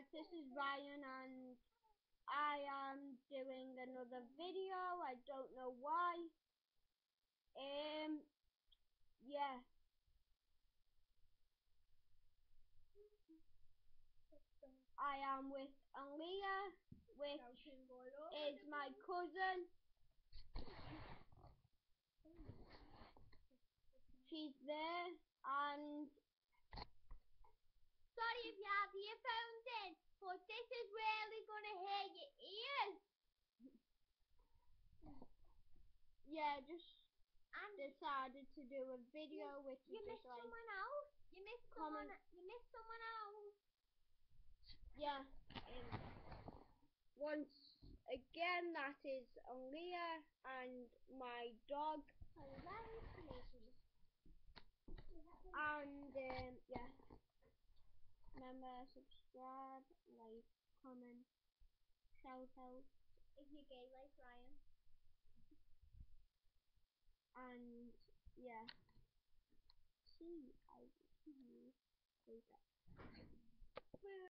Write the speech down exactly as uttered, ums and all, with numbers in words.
this is Ryan and I am doing another video. I don't know why. Um, yeah. I am with Aaliyah, which is my cousin. She's there, and sorry if you have earphones in, but this is really gonna hurt your ears. Yeah, just and decided to do a video you, which you is missed just like someone else. You missed someone. You missed someone else. Yeah. Um, once again, that is Aaliyah and my dog. And um, yeah, remember, subscribe, like, comment, shout out. If you're gay like Ryan. And yeah, see, I will see you later.